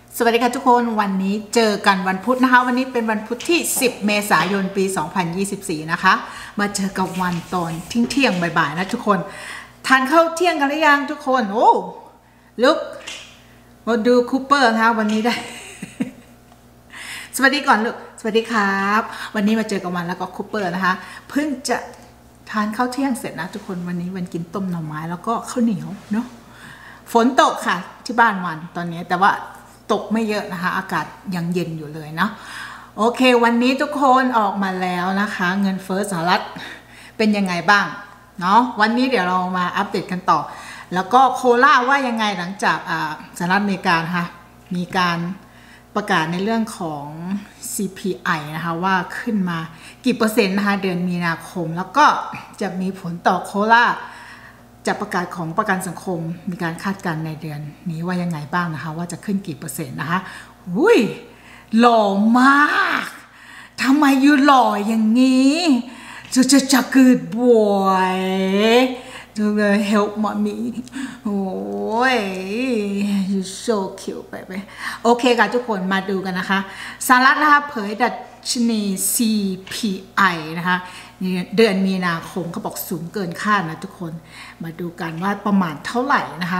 สวัสดีค่ะทุกคนวันนี้เจอกันวันพุธนะคะวันนี้เป็นวันพุธที่10เมษายนปี2024นะคะมาเจอกับวันตอนเที่ยงบ่ายๆนะทุกคนทานข้าวเที่ยงกันหรือยังทุกคนโอ้ลุกมาดูคูเปอร์นะคะวันนี้ได้ สวัสดีก่อนลูกสวัสดีครับวันนี้มาเจอกับวันแล้วก็คูเปอร์นะคะเพิ่งจะทานข้าวเที่ยงเสร็จนะทุกคนวันนี้วันกินต้มหน่อไม้แล้วก็ข้าวเหนียวเนาะฝนตกค่ะที่บ้านวันตอนนี้แต่ว่าตกไม่เยอะนะคะอากาศยังเย็นอยู่เลยเนาะโอเควันนี้ทุกคนออกมาแล้วนะคะเงินเฟ้อสหรัฐเป็นยังไงบ้างเนาะวันนี้เดี๋ยวเรามาอัปเดตกันต่อแล้วก็โคล่าว่ายังไงหลังจากสหรัฐอเมริกาค่ะมีการประกาศในเรื่องของ CPI นะคะว่าขึ้นมากี่เปอร์เซ็นต์นะคะเดือนมีนาคมแล้วก็จะมีผลต่อโคล่าจากประกาศของประกันสังคมมีการคาดการณ์ในเดือนนี้ว่ายังไงบ้างนะคะว่าจะขึ้นกี่เปอร์เซ็นต์นะคะอุ้ยหล่อมากทำไมอยู่หล่ออย่างนี้จะเกิดบ่อยดูเลย help mommy โอ้ย you so cute ไปโอเคค่ะทุกคนมาดูกันนะคะสหรัฐนะคะเผยดัชนี CPI นะคะเดือนมีนาคมเขาบอกสูงเกินคาดนะทุกคนมาดูกันว่าประมาณเท่าไหร่นะคะ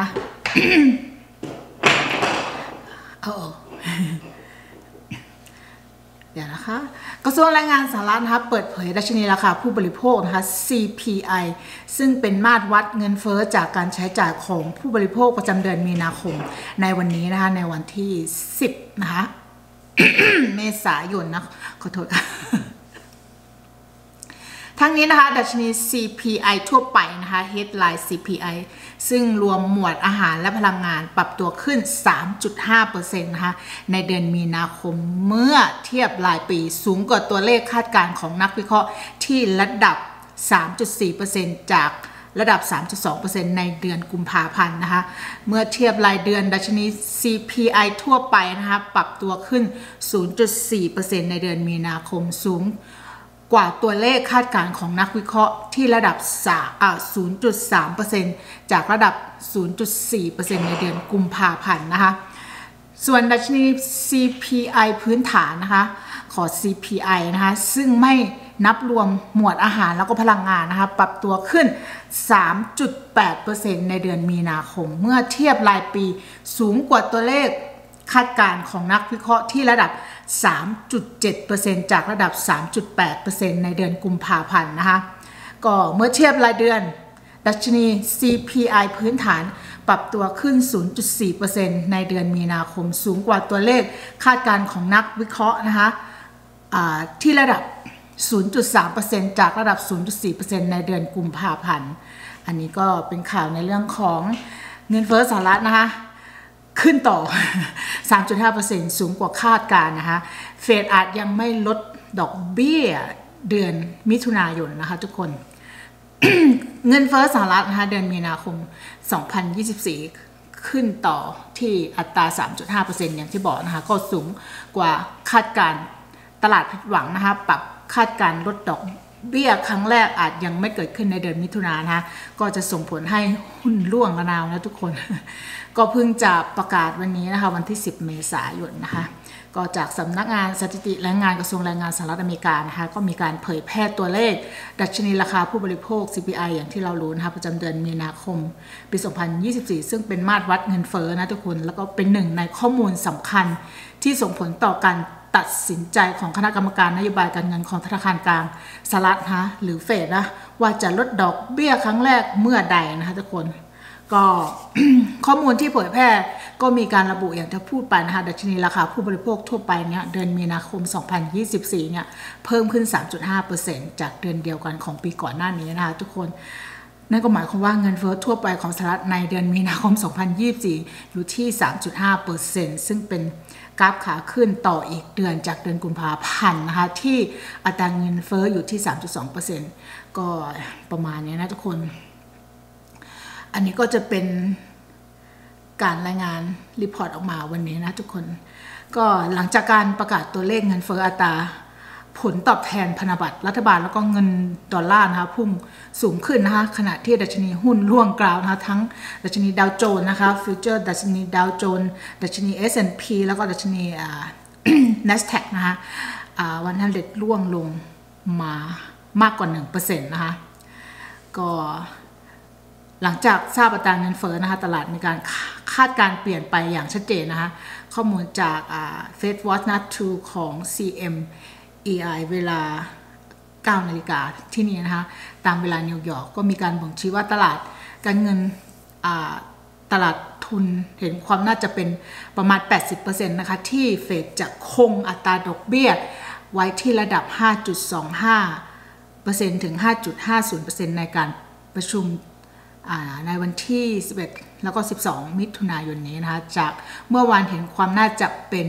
เดี๋ยวนะคะกระทรวงแรงงานสหรัฐนะคะเปิดเผยดัชนีราคาผู้บริโภคนะคะ CPI ซึ่งเป็นมาตรวัดเงินเฟ้อจากการใช้จ่ายของผู้บริโภคประจำเดือนมีนาคมในวันนี้นะคะในวันที่10นะคะ เมษายนนะขอโทษค่ะทั้งนี้นะคะดัชนี CPI ทั่วไปนะคะ Headline CPI ซึ่งรวมหมวดอาหารและพลังงานปรับตัวขึ้น 3.5% นะคะในเดือนมีนาคมเมื่อเทียบรายปีสูงกว่าตัวเลขคาดการณ์ของนักวิเคราะห์ที่ระดับ 3.4% จากระดับ 3.2% ในเดือนกุมภาพันธ์นะคะเมื่อเทียบรายเดือนดัชนี CPI ทั่วไปนะคะปรับตัวขึ้น 0.4% ในเดือนมีนาคมสูงกว่าตัวเลขคาดการณ์ของนักวิเคราะห์ที่ระดับ 0.3% จากระดับ 0.4% ในเดือนกุมภาพันธ์นะคะส่วนดัชนี CPI พื้นฐานนะคะขอ CPI นะคะซึ่งไม่นับรวมหมวดอาหารแล้วก็พลังงานนะคะปรับตัวขึ้น 3.8% ในเดือนมีนาคมเมื่อเทียบรายปีสูงกว่าตัวเลขคาดการณ์ของนักวิเคราะห์ที่ระดับ 3.7% จากระดับ 3.8% ในเดือนกุมภาพันธ์นะคะก็เมื่อเทียบรายเดือนดัชนี CPI พื้นฐานปรับตัวขึ้น 0.4% ในเดือนมีนาคมสูงกว่าตัวเลขคาดการณ์ของนักวิเคราะห์นะคะที่ระดับ 0.3% จากระดับ 0.4% ในเดือนกุมภาพันธ์อันนี้ก็เป็นข่าวในเรื่องของเงินเฟ้อสหรัฐนะคะขึ้นต่อ 3.5% สูงกว่าคาดการณ์นะคะเฟดอาจยังไม่ลดดอกเบี้ยเดือนมิถุนายนนะคะทุกคน เงินเฟ้อสหรัฐนะคะเดือนมีนาคม 2024 ขึ้นต่อที่อัตรา 3.5% อย่างที่บอกนะคะก็สูงกว่าคาดการณ์ตลาดผิดหวังนะคะปรับคาดการณ์ลดดอกเบี้ยครั้งแรกอาจยังไม่เกิดขึ้นในเดือนมิถุนายนนะคะก็จะส่งผลให้หุ้นร่วงระนาวนะทุกคน ก็เพิ่งจะประกาศวันนี้นะคะวันที่10เมษายนนะคะก็จากสำนักงานสถิติแรงงานกระทรวงแรงงานสหรัฐอเมริกานะคะก็มีการเผยแพร่ตัวเลขดัชนีราคาผู้บริโภค CPI อย่างที่เรารู้นะคะประจำเดือนมีนาคมปี2024ซึ่งเป็นมาตรวัดเงินเฟ้อนะทุกคนแล้วก็เป็นหนึ่งในข้อมูลสำคัญที่ส่งผลต่อการตัดสินใจของคณะกรรมการนโยบายการเงินของธนาคารกลางสหรัฐนะหรือเฟดนะว่าจะลดดอกเบี้ยครั้งแรกเมื่อใดนะคะทุกคนก็ ข้อมูลที่เผยแพร่ก็มีการระบุอย่างที่พูดไปนะคะดัชนีราคาผู้บริโภคทั่วไปเนี่ยเดือนมีนาคม2024เนี่ยเพิ่มขึ้น 3.5% จากเดือนเดียวกันของปีก่อนหน้านี้นะคะทุกคนนั่นก็หมายความว่าเงินเฟ้อทั่วไปของสหรัฐในเดือนมีนาคม2024อยู่ที่ 3.5% ซึ่งเป็นกราฟขาขึ้นต่ออีกเดือนจากเดือนกุมภาพันธ์นะคะที่อัตราเงินเฟ้ออยู่ที่ 3.2% ก็ประมาณนี้นะทุกคนอันนี้ก็จะเป็นการรายงานรีพอร์ตออกมาวันนี้นะทุกคนก็หลังจากการประกาศตัวเลขเงินเฟ้ออัตราผลตอบแทนพันธบัตรรัฐบาลแล้วก็เงินดอลลาร์นะคะพุ่งสูงขึ้นนะคะขณะที่ดัชนีหุ้นร่วงกราวนะคะทั้งดัชนีดาวโจนส์นะคะฟิวเจอร์ดัชนีดาวโจนส์ดัชนี S&P แล้วก็ดัชนี NASDAQ นะคะวันนั้นเด็ดร่วงลงมามากกว่า 1% นะคะก็หลังจากทราบอัตราเงินเฟ้อนะคะตลาดมีการคาดการเปลี่ยนไปอย่างชัดเจนนะคะข้อมูลจาก Fed Watch Not 2 ของ CMEI เวลา 9 นาฬิกาที่นี่นะคะตามเวลานิวยอร์กก็มีการบ่งชี้ว่าตลาดการเงินตลาดทุนเห็นความน่าจะเป็นประมาณ 80% นะคะที่เฟดจะคงอัตราดอกเบี้ยไว้ที่ระดับ 5.25% ถึง 5.50% ในการประชุมในวันที่ 11 แล้วก็ 12 มิถุนายนนี้นะคะจากเมื่อวานเห็นความน่าจะเป็น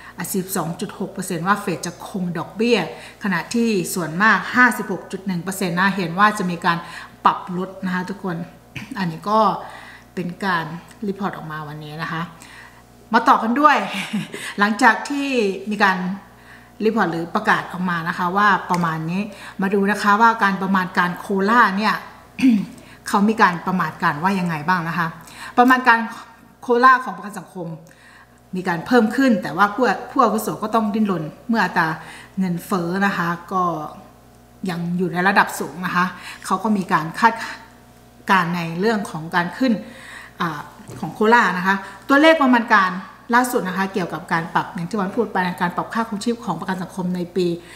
12.6% ว่าเฟดจะคงดอกเบี้ยขณะที่ส่วนมาก 56.1% นะเห็นว่าจะมีการปรับลดนะคะทุกคนอันนี้ก็เป็นการรีพอร์ตออกมาวันนี้นะคะมาต่อกันด้วย หลังจากที่มีการรีพอร์ตหรือประกาศออกมานะคะว่าประมาณนี้มาดูนะคะว่าการประมาณการโคล่าเนี่ย เขามีการประมาณการว่ายังไงบ้างนะคะประมาณการโคล่าของประกันสังคมมีการเพิ่มขึ้นแต่ว่าผู้อาวุโสก็ต้องดิ้นรนเมื่ออัตราเงินเฟ้อนะคะก็ยังอยู่ในระดับสูงนะคะเขาก็มีการคาดการในเรื่องของการขึ้นของโคล่านะคะตัวเลขประมาณการล่าสุดนะคะเกี่ยวกับการปรับอย่างที่วันพูดไปการปรับค่าครองชีพของประกันสังคมในปี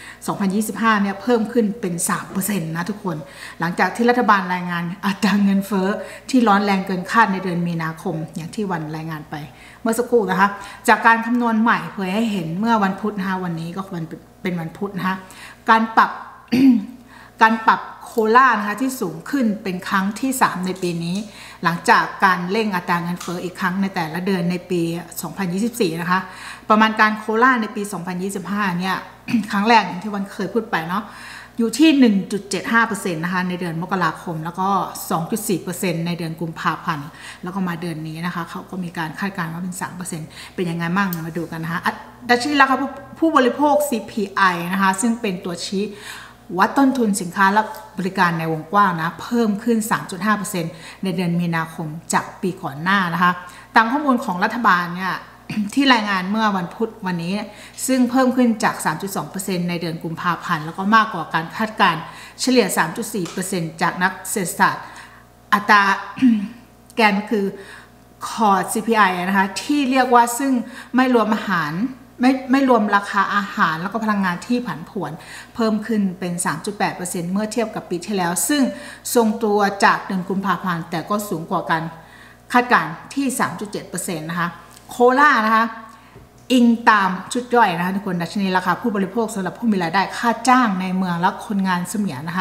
2025 เนี่ยเพิ่มขึ้นเป็น 3% นะทุกคนหลังจากที่รัฐบาลรายงานอัตราเงินเฟ้อที่ร้อนแรงเกินคาดในเดือนมีนาคมอย่างที่วันรายงานไปเมื่อสักครู่นะคะจากการคำนวณใหม่เผยให้เห็นเมื่อวันพุธนะคะวันนี้ก็เป็นวันพุธนะคะการปรับ การปรับโคล่านะคะที่สูงขึ้นเป็นครั้งที่ 3 ในปีนี้หลังจากการเร่งอัตราเงินเฟ้ออีกครั้งในแต่ละเดือนในปี 2024 นะคะประมาณการโคล่าในปี 2025 เนี่ย ครั้งแรกอย่างที่วันเคยพูดไปเนาะอยู่ที่ 1.75% นะคะในเดือนมกราคมแล้วก็ 2.4% ในเดือนกุมภาพันธ์แล้วก็มาเดือนนี้นะคะเขาก็มีการคาดการณ์ว่าเป็น 3% เป็นยังไงมั่งมาดูกันนะคะดัชนีราคาผู้บริโภค CPI นะคะซึ่งเป็นตัวชี้วัดต้นทุนสินค้าและบริการในวงกว้างนะเพิ่มขึ้น 3.5% ในเดือนมีนาคมจากปีก่อนหน้านะคะตามข้อมูลของรัฐบาลเนี่ย ที่รายงานเมื่อวันพุธวันนี้ซึ่งเพิ่มขึ้นจาก 3.2% ในเดือนกุมภาพันธ์แล้วก็มากกว่าการคาดการณ์เฉลี่ย 3.4% จากนักเศรษฐศาสตร์อัตรา แกนคือคอร์ด CPI นะคะที่เรียกว่าซึ่งไม่รวมอาหารไม่รวมราคาอาหารแล้วก็พลังงานที่ผันผวนเพิ่มขึ้นเป็น 3.8% เมื่อเทียบกับปีที่แล้วซึ่งทรงตัวจากเดือนกุมภาพันธ์แต่ก็สูงกว่าการคาดการณ์ที่ 3.7% นะคะโคล่านะคะอิงตามชุดย่อยนะคะทุกคนดัชนีราคาผู้บริโภคสำหรับผู้มีรายได้ค่าจ้างในเมืองและคนงานเสมียนนะคะ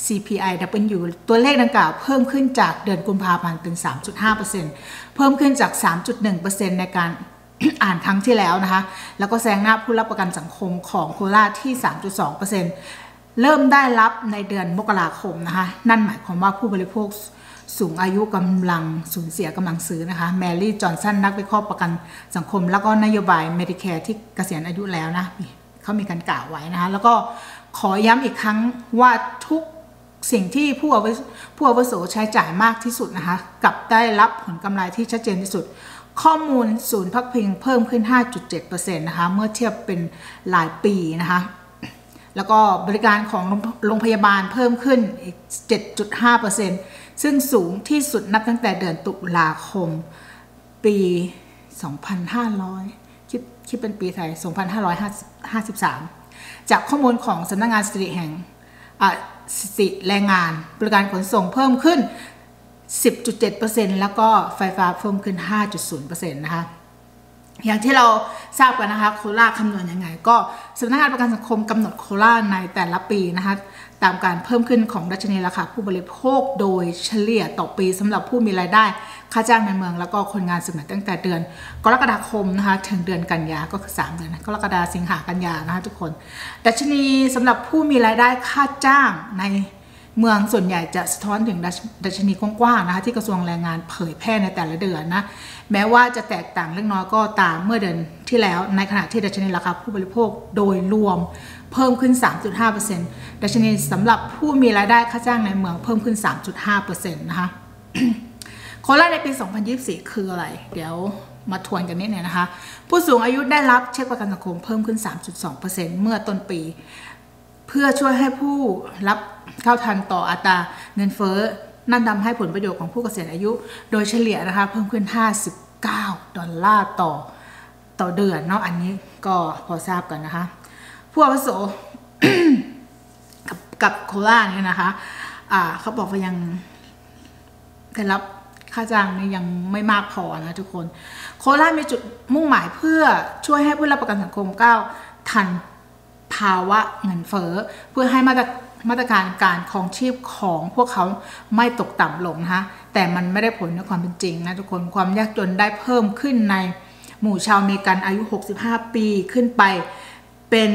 CPIW ตัวเลขดังกล่าวเพิ่มขึ้นจากเดือนกุมภาพันธ์เป็น 3.5% เพิ่มขึ้นจาก 3.1% ในการอ่านครั้งที่แล้วนะคะแล้วก็แซงหน้าผู้รับประกันสังคมของโคราชที่ 3.2% เริ่มได้รับในเดือนมกราคมนะคะนั่นหมายความว่าผู้บริโภคสูงอายุกำลังสูญเสียกำลังซื้อนะคะแมรี่จอห์นสันนักวิเคราะห์ประกันสังคมแล้วก็นโยบายเมดิแคร์ที่เกษียณอายุแล้วนะเขามีการกล่าวไว้นะคะแล้วก็ขอย้ำอีกครั้งว่าทุกสิ่งที่ผู้อาวุโสใช้จ่ายมากที่สุดนะคะกับได้รับผลกำไรที่ชัดเจนที่สุดข้อมูลศูนย์พักพิงเพิ่มขึ้น 5.7% นะคะเมื่อเทียบเป็นหลายปีนะคะแล้วก็บริการของโรงพยาบาลเพิ่มขึ้นอีก 7.5% ซึ่งสูงที่สุดนับตั้งแต่เดือนตุลาคมปี 2500 คิดเป็นปีไทย 2553 จากข้อมูลของสำนักงานสถิติแห่งสถิติแรงงานบริการขนส่งเพิ่มขึ้น10.7% แล้วก็ไฟฟ้าเพิ่มขึ้น 5.0% นะคะอย่างที่เราทราบกันนะคะโคราชคำนวณยังไงก็สำนักงานประกันสังคมกำหนดโคราชในแต่ละปีนะคะตามการเพิ่มขึ้นของดัชนีราคาผู้บริโภคโดยเฉลี่ยต่อปีสำหรับผู้มีรายได้ค่าจ้างในเมืองแล้วก็คนงานสมัยตั้งแต่เดือนกรกฎาคมนะคะถึงเดือนกันยาก็คือ3เดือนกรกฎาคมสิงหากันยานะคะทุกคนดัชนีสำหรับผู้มีรายได้ค่าจ้างในเมืองส่วนใหญ่จะสะท้อนถึงดัชนีกว้างๆนะคะที่กระทรวงแรงงานเผยแพร่ในแต่ละเดือนนะแม้ว่าจะแตกต่างเล็กน้อยก็ตามเมื่อเดือนที่แล้วในขณะที่ดัชนีราคาผู้บริโภคโดยรวมเพิ่มขึ้น 3.5% ดัชนีสำหรับผู้มีรายได้ค่าจ้างในเมืองเพิ่มขึ้น 3.5% นะคะ โคราชในปี 2024 คืออะไรเดี๋ยวมาทวนกันนิดนึงนะคะผู้สูงอายุได้รับเช็คประกันสังคมเพิ่มขึ้น 3.2% เมื่อต้นปีเพื่อช่วยให้ผู้รับเข้าทันต่ออัตราเงินเฟ้อนั่นทำให้ผลประโยชน์ของผู้เกษียณอายุโดยเฉลี่ยนะคะเพิ่มขึ้น$59ต่อเดือนเนาะอันนี้ก็พอทราบกันนะคะผู้อาวุโส กับโคราชเนี่ยนะคะเขาบอกว่ายังได้รับค่าจ้างนี่ยังไม่มากพอนะทุกคนโคราชมีจุดมุ่งหมายเพื่อช่วยให้ผู้รับประกันสังคมก้าวทันภาวะเงินเฟ้อเพื่อให้มาตรการการครองชีพของพวกเขาไม่ตกต่ำลงนะคะแต่มันไม่ได้ผลในความเป็นจริงนะทุกคนความยากจนได้เพิ่มขึ้นในหมู่ชาวอเมริกันอายุ65ปีขึ้นไปเป็น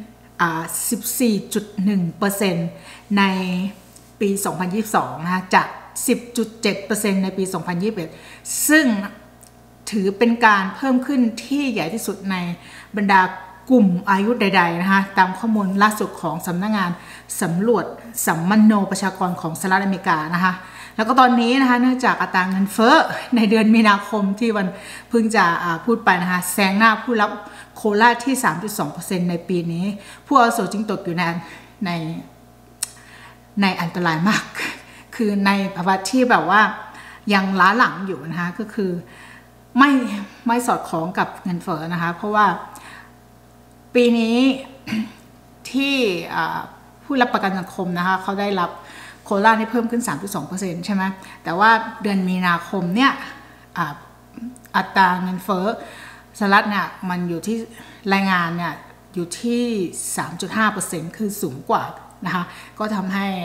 14.1% ในปี 2022 นะคะจาก 10.7% ในปี 2021 ซึ่งถือเป็นการเพิ่มขึ้นที่ใหญ่ที่สุดในบรรดากลุ่มอายุใดๆนะคะตามข้อมูลล่าสุดของสำนักงานสำรวจสัมมโนประชากรของสหรัฐอเมริกานะคะแล้วก็ตอนนี้นะคะเนื่องจากอัตราเงินเฟ้อในเดือนมีนาคมที่วันเพิ่งจะพูดไปนะคะแซงหน้าผู้รับโคราชที่ 3.2% ในปีนี้ผู้อาวุโสจึงตกอยู่ในอันตรายมากคือในภาวะที่แบบว่ายังล้าหลังอยู่นะคะก็คือไม่สอดคล้องกับเงินเฟ้อนะคะเพราะว่าปีนี้ที่ผู้รับประกันสังคมนะคะเขาได้รับโคราชได้เพิ่มขึ้น 3.2% ใช่ไหมแต่ว่าเดือนมีนาคมเนี่ยอัตราเงินเฟ้อสหรัฐเนี่ยมันอยู่ที่รายงานเนี่ยอยู่ที่ 3.5% คือสูงกว่านะคะก็ทำให้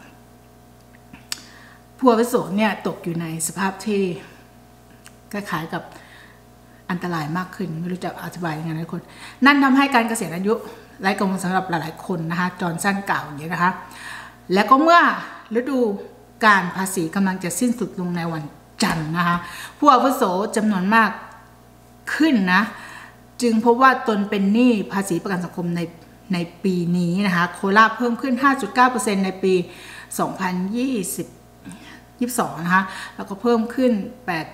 ผู้อาวุโสเนี่ยตกอยู่ในสภาพที่คล้ายๆกับอันตรายมากขึ้นไม่รู้จะอธิบายยังไงนะทุกคนนั่นทำให้การเกษียณอายุไร้กังวลสำหรับหลายๆคนนะคะจอห์นสันกล่าวอย่างนี้นะคะและก็เมื่อฤดูการภาษีกำลังจะสิ้นสุดลงในวันจันทร์นะคะผู้อาวุโสจำนวนมากขึ้นนะจึงพบว่าตนเป็นหนี้ภาษีประกันสังคมในปีนี้นะคะโคราชเพิ่มขึ้น 5.9% ในปี 2022 นะคะแล้วก็เพิ่มขึ้น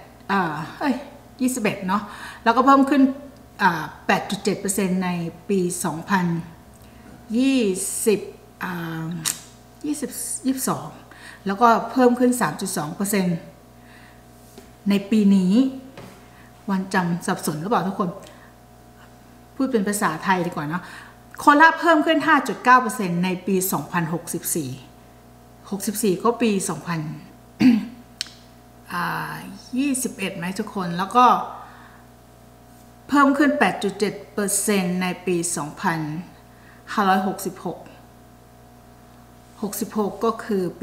21เนาะแล้วก็เพิ่มขึ้น8.7% ในปี 2022 แล้วก็เพิ่มขึ้น 3.2% ในปีนี้วันจำสับสนหรือเปล่าทุกคนพูดเป็นภาษาไทยดีกว่าเนาะโคราชเพิ่มขึ้น 5.9% ในปี 2064ก็ปี21ไหมทุกคนแล้วก็เพิ่มขึ้น 8.7% ในปี 2566ก็คือปี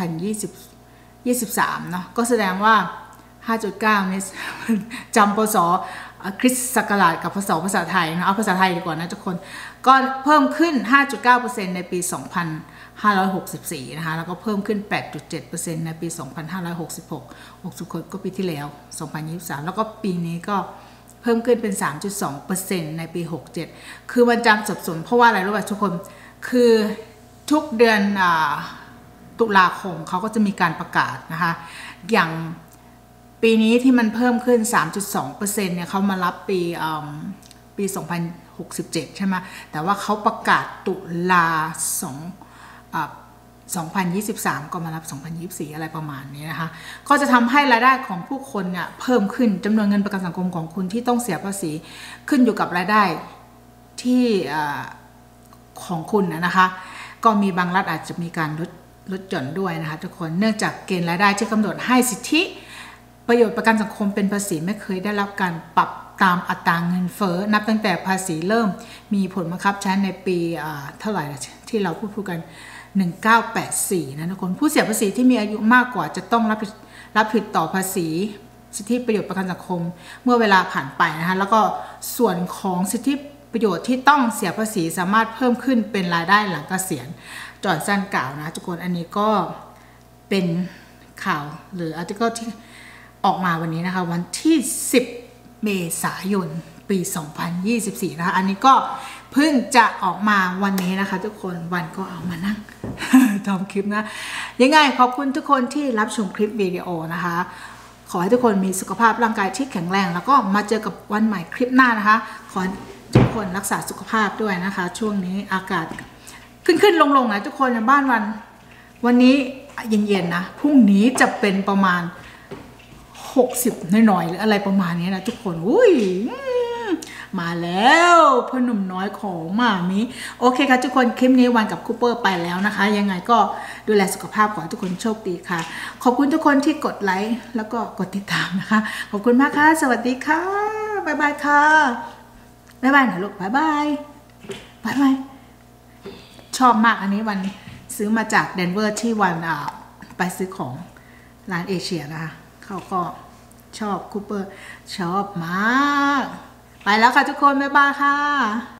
2023เนาะก็แสดงว่า 5.9 นี่จำพศคริสต์ศักราชกับพศภาษาไทยนะเอาภาษาไทยดีกว่านะทุกคนก็เพิ่มขึ้น 5.9% ในปี 2564นะคะแล้วก็เพิ่มขึ้น 8.7% ในปี 2566ก็ปีที่แล้ว2023แล้วก็ปีนี้ก็เพิ่มขึ้นเป็น 3.2% ในปี67คือมันจำสับสนเพราะว่าอะไรรู้ป่ะทุกคนคือทุกเดือนตุลาคมเขาก็จะมีการประกาศนะคะอย่างปีนี้ที่มันเพิ่มขึ้น 3.2% เนี่ยเขามารับปี 2067 ใช่ไหมแต่ว่าเขาประกาศตุลา2023 ก็มารับ 2024 อะไรประมาณนี้นะคะก็จะทำให้รายได้ของผู้คนเนี่ยเพิ่มขึ้นจำนวนเงินประกันสังคมของคุณที่ต้องเสียภาษีขึ้นอยู่กับรายได้ที่ของคุณนะคะก็มีบางรัฐอาจจะมีการลดหย่อนด้วยนะคะทุกคนเนื่องจากเกณฑ์รายได้ที่กำหนดให้สิทธิประโยชน์ประกันสังคมเป็นภาษีไม่เคยได้รับการปรับตามอัตราเงินเฟ้อนับตั้งแต่ภาษีเริ่มมีผลบังคับใช้ในปีเท่าไหร่ที่เราพูดกัน1984นะทุกคนผู้เสียภาษีที่มีอายุมากกว่าจะต้องรับผิดต่อภาษีสิทธิประโยชน์ประกันสังคมเมื่อเวลาผ่านไปนะคะแล้วก็ส่วนของสิทธิปประโยชน์ที่ต้องเสียภาษีสามารถเพิ่มขึ้นเป็นรายได้หลังเกษียณจอห์นสันกล่าวนะทุกคนอันนี้ก็เป็นข่าวหรืออาร์ติเคิลที่ออกมาวันนี้นะคะวันที่10เมษายนปี2024นะคะอันนี้ก็เพิ่งจะออกมาวันนี้นะคะทุกคนวันก็เอามานั่ง ทำคลิปนะยังไงขอบคุณทุกคนที่รับชมคลิปวิดีโอนะคะขอให้ทุกคนมีสุขภาพร่างกายที่แข็งแรงแล้วก็มาเจอกับวันใหม่คลิปหน้านะคะขอทุกคนรักษาสุขภาพด้วยนะคะช่วงนี้อากาศขึ้นลงนะทุกคนในบ้านวันนี้เย็นๆนะพรุ่งนี้จะเป็นประมาณ60หน่อยๆหรืออะไรประมาณนี้นะทุกคนอุ้ยมาแล้วพ่อหนุ่มน้อยของมามิโอเคค่ะทุกคนคลิปนี้วันกับคูเปอร์ไปแล้วนะคะยังไงก็ดูแลสุขภาพขอให้ทุกคนโชคดีค่ะขอบคุณทุกคนที่กดไลค์แล้วก็กดติดตามนะคะขอบคุณมากค่ะสวัสดีค่ะบ๊ายบายค่ะบ๊ายบายนะลูกบ๊ายบายบ๊ายบายชอบมากอันนี้วันซื้อมาจากเดนเวอร์ที่วันไปซื้อของร้านเอเชียนะคะเขาก็ชอบคูเปอร์ชอบมากไปแล้วค่ะทุกคนบ๊ายบายค่ะ